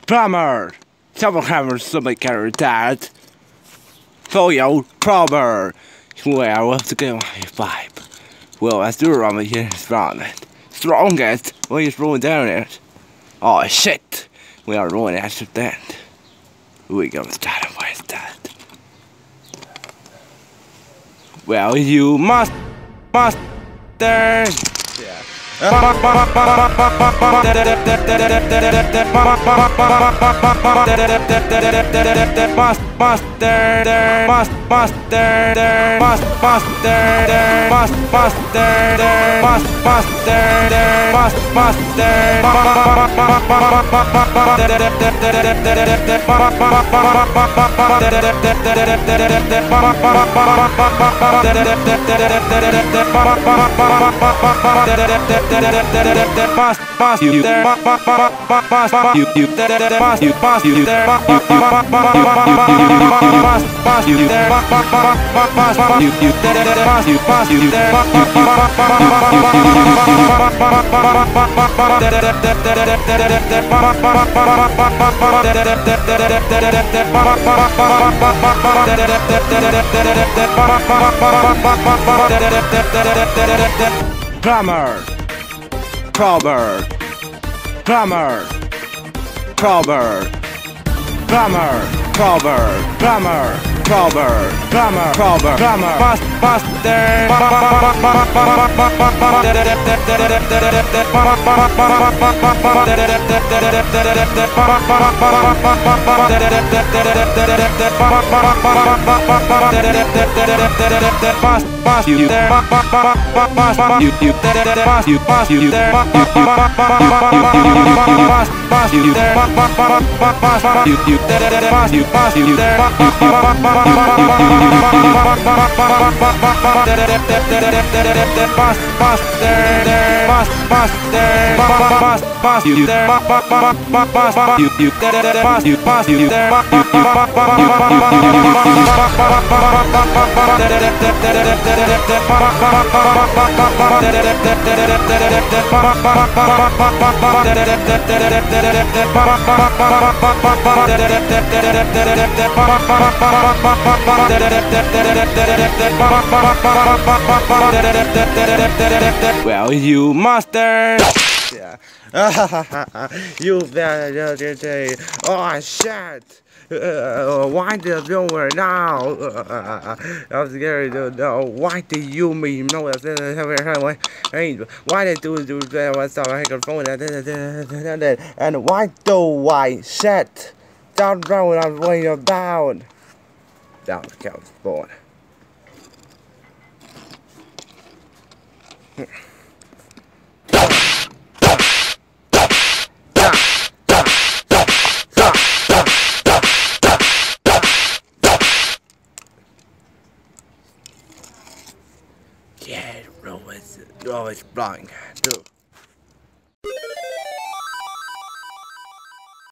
Plumber! Someone having somebody carry that. So yo, plumber! Well, what's the game? 5. Well, I still run here strong. Strongest? Well, he's rolling down it. Oh shit! We are rolling after that. We gonna start with that. Well, you must yeah. Plumber! Plumber! Plumber! Plumber! Plumber! Plumber! Plumber! Plumber! Plumber! Plumber! Plumber! Buster! Well, you monster! Yeah. You better say, oh shit! Why did you know now? I'm scared to know. Why did you mean no? Why did you do that? What's up? I can phone and why do I shit? Down, down, I'm way down. Down the couch, boy. Yeah, always blind too.